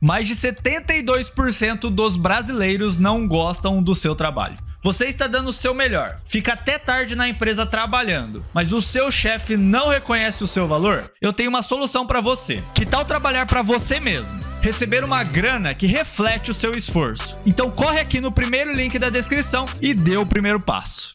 Mais de 72% dos brasileiros não gostam do seu trabalho. Você está dando o seu melhor, fica até tarde na empresa trabalhando, mas o seu chefe não reconhece o seu valor? Eu tenho uma solução para você. Que tal trabalhar para você mesmo? Receber uma grana que reflete o seu esforço. Então corre aqui no primeiro link da descrição e dê o primeiro passo.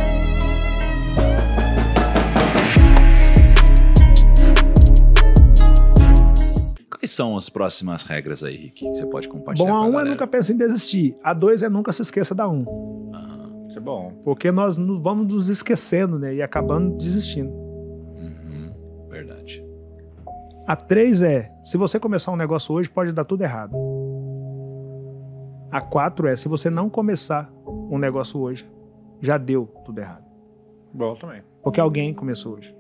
Quais são as próximas regras aí, Rick, que você pode compartilhar? Bom, a com a 1 galera? é nunca pense em desistir. A 2 é nunca se esqueça da 1. Isso é bom. Porque nós vamos nos esquecendo, né? E acabando desistindo. Verdade. A 3 é, se você começar um negócio hoje, pode dar tudo errado. A 4 é, se você não começar um negócio hoje, já deu tudo errado. Bom também. Porque alguém começou hoje.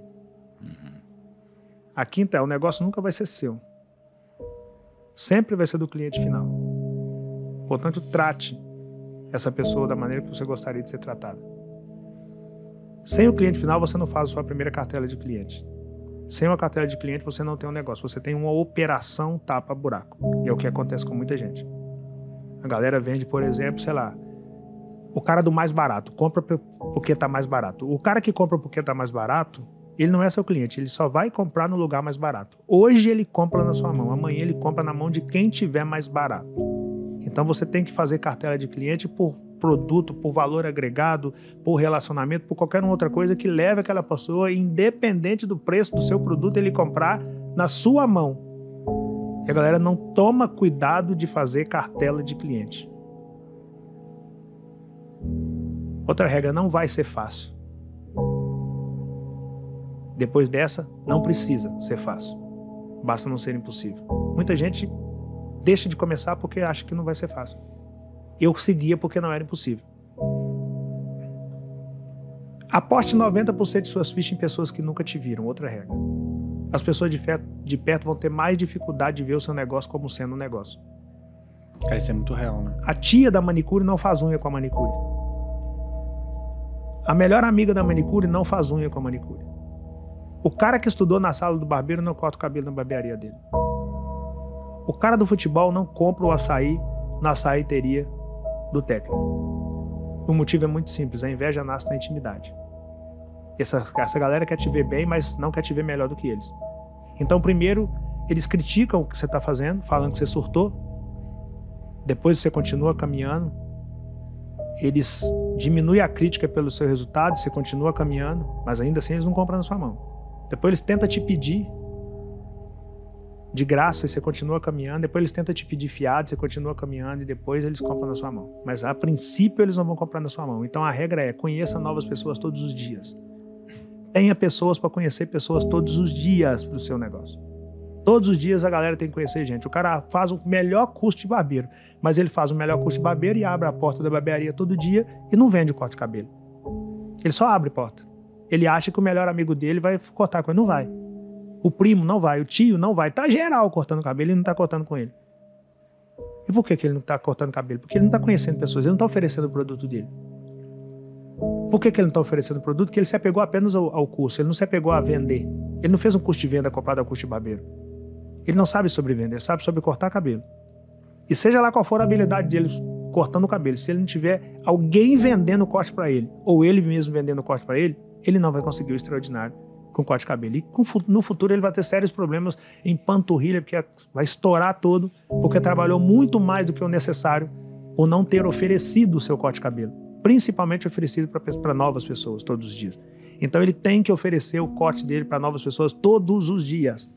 A 5ª é, o negócio nunca vai ser seu. Sempre vai ser do cliente final. Portanto, trate essa pessoa da maneira que você gostaria de ser tratada. Sem o cliente final, você não faz a sua primeira cartela de cliente. Sem uma cartela de cliente, você não tem um negócio. Você tem uma operação tapa-buraco. E é o que acontece com muita gente. A galera vende, por exemplo, sei lá, o cara do mais barato. Compra porque está mais barato. O cara que compra porque está mais barato, ele não é seu cliente, ele só vai comprar no lugar mais barato. Hoje ele compra na sua mão, amanhã ele compra na mão de quem tiver mais barato. Então você tem que fazer cartela de cliente por produto, por valor agregado, por relacionamento, por qualquer outra coisa que leve aquela pessoa, independente do preço do seu produto, ele comprar na sua mão. E a galera não toma cuidado de fazer cartela de cliente. Outra regra, não vai ser fácil. Depois dessa, não precisa ser fácil. Basta não ser impossível. Muita gente deixa de começar porque acha que não vai ser fácil. Eu seguia porque não era impossível. Aposte 90% de suas fichas em pessoas que nunca te viram. Outra regra. As pessoas de perto vão ter mais dificuldade de ver o seu negócio como sendo um negócio. Cara, isso é muito real, né? A tia da manicure não faz unha com a manicure. A melhor amiga da manicure não faz unha com a manicure. O cara que estudou na sala do barbeiro não corta o cabelo na barbearia dele. O cara do futebol não compra o açaí na açaiteria do técnico. O motivo é muito simples, a inveja nasce na intimidade. Essa galera quer te ver bem, mas não quer te ver melhor do que eles. Então, primeiro, eles criticam o que você está fazendo, falando que você surtou. Depois você continua caminhando. Eles diminuem a crítica pelo seu resultado, você continua caminhando, mas ainda assim eles não compram na sua mão. Depois eles tentam te pedir de graça e você continua caminhando. Depois eles tentam te pedir fiado, você continua caminhando e depois eles compram na sua mão. Mas a princípio eles não vão comprar na sua mão. Então a regra é, conheça novas pessoas todos os dias. Tenha pessoas para conhecer pessoas todos os dias para o seu negócio. Todos os dias a galera tem que conhecer gente. O cara faz o melhor curso de barbeiro, mas ele faz o melhor curso de barbeiro e abre a porta da barbearia todo dia e não vende o corte de cabelo. Ele só abre a porta. Ele acha que o melhor amigo dele vai cortar com ele. Não vai. O primo não vai. O tio não vai. Tá geral cortando cabelo e não tá cortando com ele. E por que ele não tá cortando cabelo? Porque ele não tá conhecendo pessoas. Ele não tá oferecendo o produto dele. Por que ele não tá oferecendo o produto? Porque ele se apegou apenas ao curso. Ele não se apegou a vender. Ele não fez um curso de venda comprado ao curso de barbeiro. Ele não sabe sobre vender. Ele sabe sobre cortar cabelo. E seja lá qual for a habilidade dele cortando o cabelo, se ele não tiver alguém vendendo o corte para ele, ou ele mesmo vendendo o corte para ele, ele não vai conseguir o extraordinário com corte de cabelo. E no futuro ele vai ter sérios problemas em panturrilha, porque vai estourar todo, porque trabalhou muito mais do que o necessário por não ter oferecido o seu corte de cabelo. Principalmente oferecido para novas pessoas todos os dias. Então ele tem que oferecer o corte dele para novas pessoas todos os dias.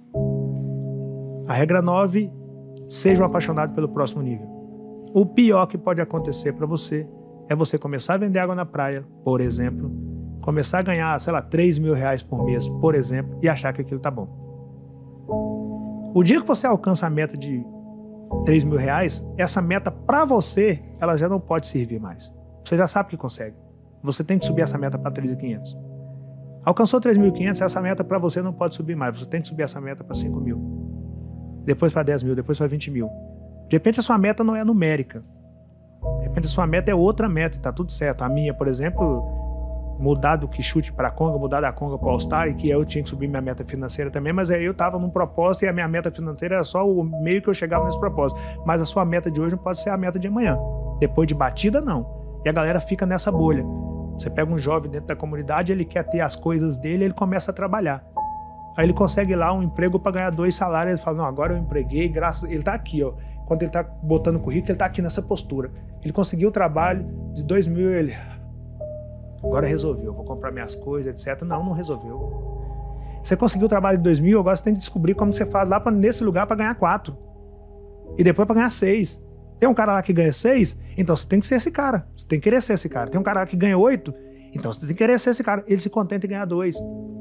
A regra 9, seja um apaixonado pelo próximo nível. O pior que pode acontecer para você é você começar a vender água na praia, por exemplo, começar a ganhar, sei lá, 3 mil reais por mês, por exemplo, e achar que aquilo tá bom. O dia que você alcança a meta de 3 mil reais, essa meta para você, ela já não pode servir mais. Você já sabe que consegue. Você tem que subir essa meta para 3.500. Alcançou 3.500, essa meta para você não pode subir mais. Você tem que subir essa meta para 5 mil. Depois para 10 mil, depois para 20 mil. De repente a sua meta não é numérica. De repente a sua meta é outra meta e tá tudo certo. A minha, por exemplo, mudar do que chute para Conga, mudar da Conga para All-Star, e que eu tinha que subir minha meta financeira também, mas aí eu estava num propósito e a minha meta financeira era só o meio que eu chegava nesse propósito. Mas a sua meta de hoje não pode ser a meta de amanhã. Depois de batida, não. E a galera fica nessa bolha. Você pega um jovem dentro da comunidade, ele quer ter as coisas dele, ele começa a trabalhar. Aí ele consegue lá um emprego para ganhar 2 salários, ele fala, não, agora eu empreguei, graças... Ele tá aqui, ó. Quando ele tá botando o currículo, ele tá aqui nessa postura. Ele conseguiu o trabalho de 2 mil, ele... Agora resolveu, vou comprar minhas coisas, etc. Não resolveu. Você conseguiu o trabalho de 2 mil, agora você tem que descobrir como você faz lá nesse lugar para ganhar 4. E depois para ganhar 6. Tem um cara lá que ganha 6, então você tem que ser esse cara. Você tem que querer ser esse cara. Tem um cara lá que ganha 8, então você tem que querer ser esse cara. Ele se contenta em ganhar 2.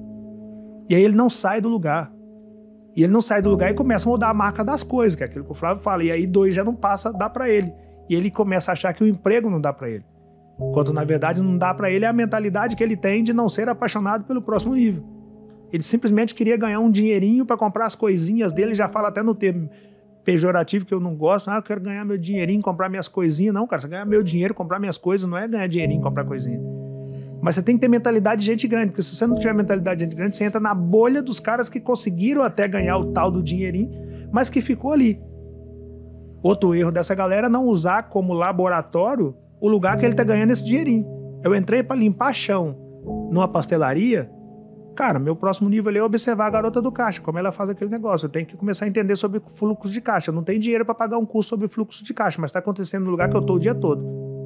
E aí ele não sai do lugar. E ele não sai do lugar e começa a mudar a marca das coisas, que é aquilo que o Flávio fala. E aí 2 já não passa, dá para ele. E ele começa a achar que o emprego não dá para ele. Quando na verdade não dá para ele é a mentalidade que ele tem de não ser apaixonado pelo próximo nível. Ele simplesmente queria ganhar um dinheirinho para comprar as coisinhas dele, já fala até no termo pejorativo que eu não gosto, eu quero ganhar meu dinheirinho, comprar minhas coisinhas. Não, cara, você ganhar meu dinheiro, comprar minhas coisas, não é ganhar dinheirinho, comprar coisinha. Mas você tem que ter mentalidade de gente grande, porque se você não tiver mentalidade de gente grande, você entra na bolha dos caras que conseguiram até ganhar o tal do dinheirinho, mas que ficou ali. Outro erro dessa galera é não usar como laboratório o lugar que ele tá ganhando esse dinheirinho. Eu entrei para limpar chão numa pastelaria, cara, meu próximo nível ali é observar a garota do caixa, como ela faz aquele negócio. Eu tenho que começar a entender sobre fluxo de caixa. Eu não tenho dinheiro para pagar um curso sobre fluxo de caixa, mas está acontecendo no lugar que eu tô o dia todo.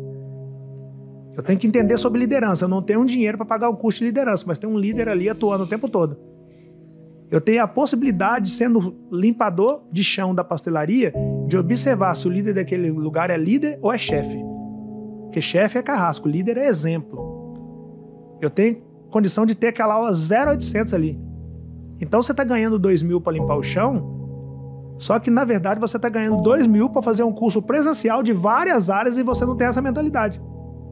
Eu tenho que entender sobre liderança. Eu não tenho dinheiro para pagar um curso de liderança, mas tem um líder ali atuando o tempo todo. Eu tenho a possibilidade, sendo limpador de chão da pastelaria, de observar se o líder daquele lugar é líder ou é chefe. Porque chefe é carrasco, líder é exemplo. Eu tenho condição de ter aquela aula 0800 ali. Então você está ganhando 2 mil para limpar o chão, só que na verdade você está ganhando 2 mil para fazer um curso presencial de várias áreas e você não tem essa mentalidade.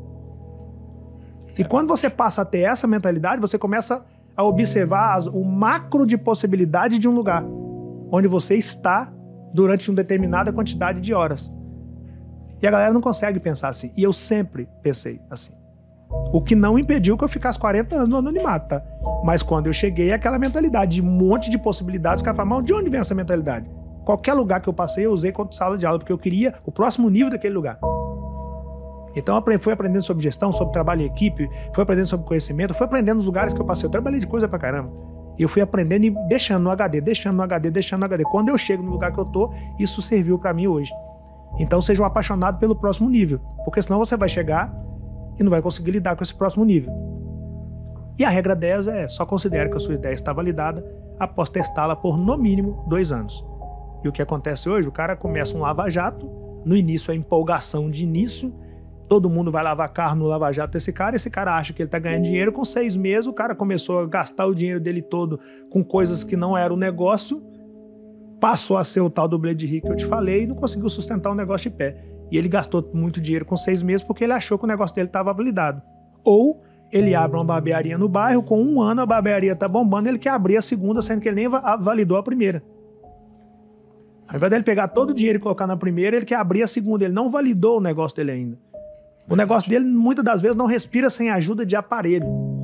E quando você passa a ter essa mentalidade, você começa a observar o macro de possibilidade de um lugar, onde você está durante uma determinada quantidade de horas. E a galera não consegue pensar assim. E eu sempre pensei assim. O que não impediu que eu ficasse 40 anos no anonimato, tá? Mas quando eu cheguei, aquela mentalidade de um monte de possibilidades, o cara fala, mas de onde vem essa mentalidade? Qualquer lugar que eu passei, eu usei como sala de aula, porque eu queria o próximo nível daquele lugar. Então eu fui aprendendo sobre gestão, sobre trabalho em equipe, fui aprendendo sobre conhecimento, fui aprendendo nos lugares que eu passei. Eu trabalhei de coisa pra caramba. E eu fui aprendendo e deixando no HD, deixando no HD, deixando no HD. Quando eu chego no lugar que eu tô, isso serviu pra mim hoje. Então seja um apaixonado pelo próximo nível, porque senão você vai chegar e não vai conseguir lidar com esse próximo nível. E a regra 10 é só considere que a sua ideia está validada após testá-la por no mínimo 2 anos. E o que acontece hoje? O cara começa um lava-jato, no início é empolgação de início, todo mundo vai lavar carro no lava-jato desse cara, esse cara acha que ele está ganhando dinheiro, com 6 meses o cara começou a gastar o dinheiro dele todo com coisas que não eram negócio, passou a ser o tal do Blade Rick que eu te falei e não conseguiu sustentar o negócio de pé. E ele gastou muito dinheiro com 6 meses porque ele achou que o negócio dele estava validado. Ou ele abre uma barbearia no bairro, com 1 ano a barbearia está bombando, ele quer abrir a segunda, sendo que ele nem validou a primeira. Ao invés dele pegar todo o dinheiro e colocar na primeira, ele quer abrir a segunda, ele não validou o negócio dele ainda. O negócio dele, muitas das vezes, não respira sem ajuda de aparelho.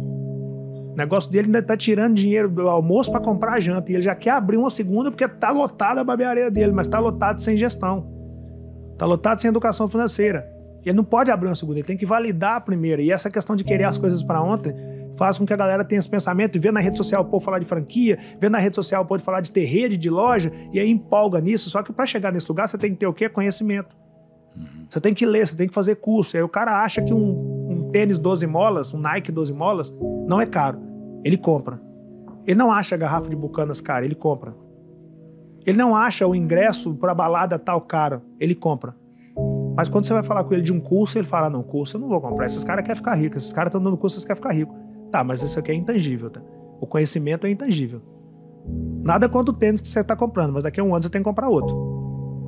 O negócio dele ainda está tirando dinheiro do almoço para comprar a janta. E ele já quer abrir uma segunda porque está lotada a barbearia dele, mas está lotado sem gestão. Está lotado sem educação financeira. Ele não pode abrir uma segunda, ele tem que validar a primeira. E essa questão de querer as coisas para ontem faz com que a galera tenha esse pensamento, vê na rede social o povo falar de franquia, vê na rede social o povo falar de ter rede, de loja, e aí empolga nisso. Só que para chegar nesse lugar você tem que ter o quê? Conhecimento. Você tem que ler, você tem que fazer curso. Aí o cara acha que um tênis 12 molas, um Nike 12 molas, não é caro. Ele compra. Ele não acha a garrafa de Bucanas cara, ele compra. Ele não acha o ingresso para balada tal caro, ele compra. Mas quando você vai falar com ele de um curso, ele fala, não, curso eu não vou comprar. Esses caras querem ficar ricos, esses caras estão dando curso, vocês querem ficar ricos. Tá, mas isso aqui é intangível, tá? O conhecimento é intangível. Nada contra o tênis que você está comprando, mas daqui a 1 ano você tem que comprar outro.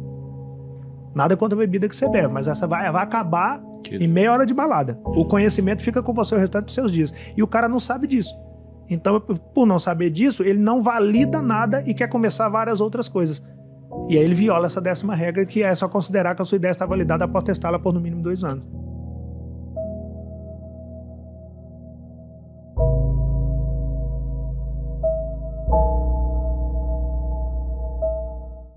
Nada contra a bebida que você bebe, mas essa vai acabar em meia hora de balada. O conhecimento fica com você o restante dos seus dias. E o cara não sabe disso. Então, por não saber disso, ele não valida nada e quer começar várias outras coisas. E aí ele viola essa 10ª regra, que é só considerar que a sua ideia está validada após testá-la por no mínimo 2 anos.